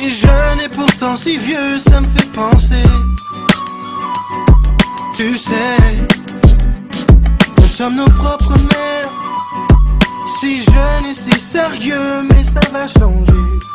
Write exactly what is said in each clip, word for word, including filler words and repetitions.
Si jeune et pourtant si vieux, ça me fait penser. Tu sais, nous sommes nos propres mères. Si jeune et si sérieux, mais ça va changer.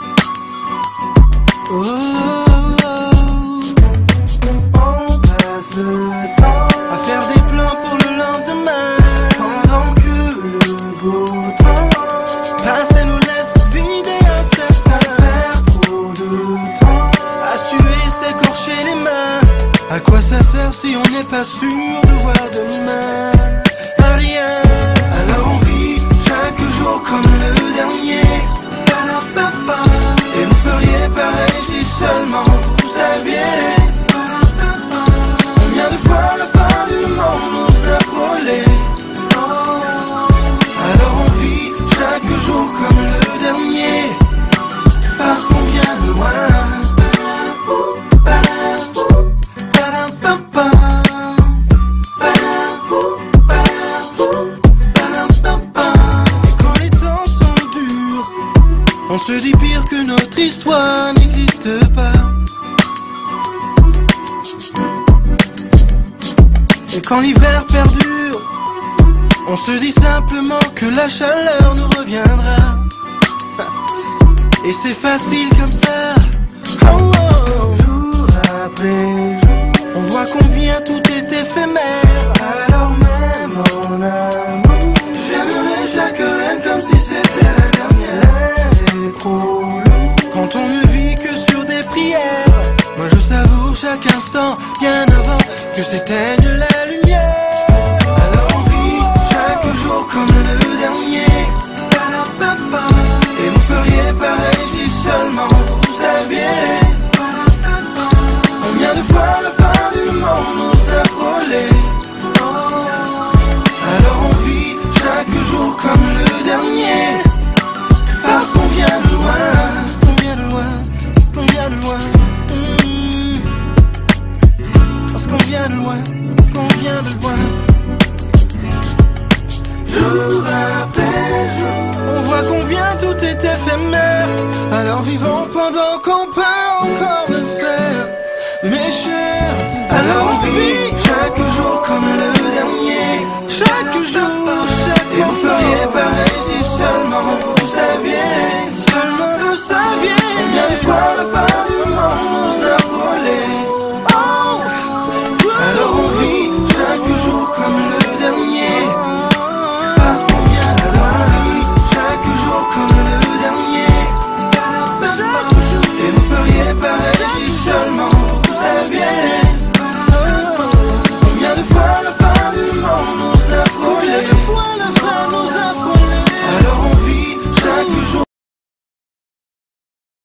Oh, oh, oh. On passe le temps à faire des plans pour le lendemain, pendant que le beau temps passe et nous laisse vider un certain. Perd trop de temps à suer, s'écorcher les mains. À quoi ça sert si on n'est pas sûr de voir demain? À rien. Alors on vit chaque jour comme le dernier. Et vous feriez pareil si seulement vous saviez combien de fois la fin du monde nous a frôlés. Alors on vit chaque jour comme le dernier, parce qu'on vient de loin. On se dit pire que notre histoire n'existe pas. Et quand l'hiver perdure, on se dit simplement que la chaleur nous reviendra. Et c'est facile comme ça. Oh, oh. Jour après jour, on voit combien tout est éphémère. Alors même en amour, j'aimerais chaque reine comme si c'était la dernière. Trop long quand on ne vit que sur des prières. Moi je savoure chaque instant bien avant que s'éteigne la lumière. Alors on vit chaque jour comme le dernier. Et vous feriez pareil si seulement vous saviez combien de fois la fin du monde nous a frôlés. Alors on vit chaque jour comme le dernier, parce qu'on vient de loin, qu'on vient de loin, parce qu'on vient de loin, mmh. Parce qu'on vient de loin, qu'on vient de loin. Jour après jour, on voit combien tout est éphémère. Alors vivons